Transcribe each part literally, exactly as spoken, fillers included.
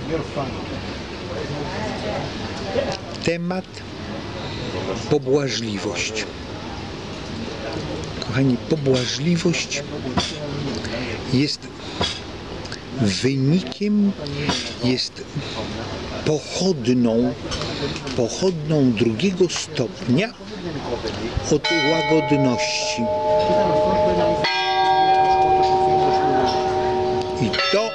Temat pobłażliwość. Kochani, pobłażliwość jest wynikiem, jest pochodną, pochodną drugiego stopnia od łagodności. I to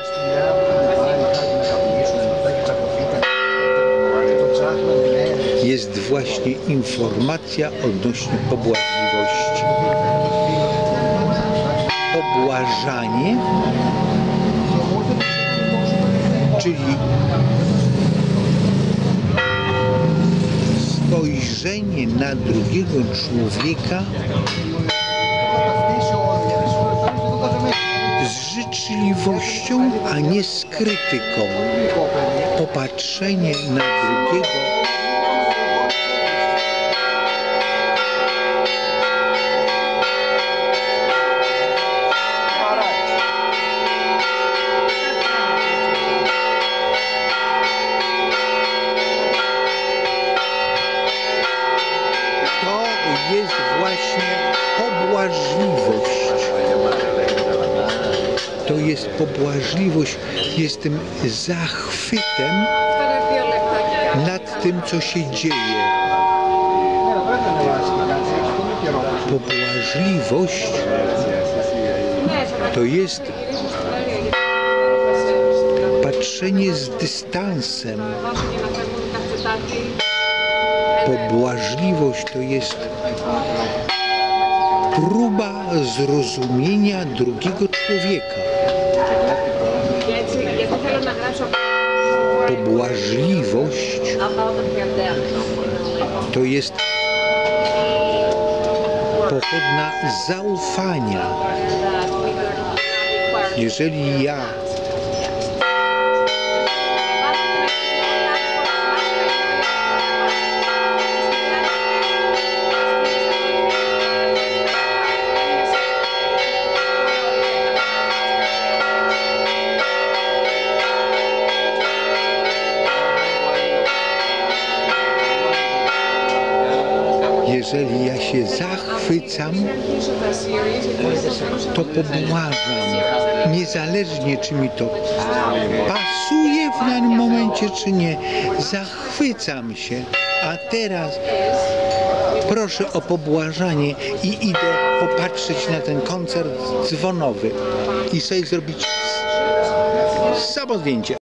jest właśnie informacja odnośnie pobłażliwości. Pobłażanie, czyli spojrzenie na drugiego człowieka z życzliwością, a nie z krytyką. Popatrzenie na drugiego to jest właśnie pobłażliwość. To jest pobłażliwość, jest tym zachwytem nad tym, co się dzieje. Pobłażliwość to jest patrzenie z dystansem. Pobłażliwość to jest próba zrozumienia drugiego człowieka. Pobłażliwość to jest pochodna zaufania. Jeżeli ja Jeżeli ja się zachwycam, to pobłażam, niezależnie czy mi to pasuje w danym momencie, czy nie. Zachwycam się, a teraz proszę o pobłażanie i idę popatrzeć na ten koncert dzwonowy i sobie zrobić samo zdjęcie.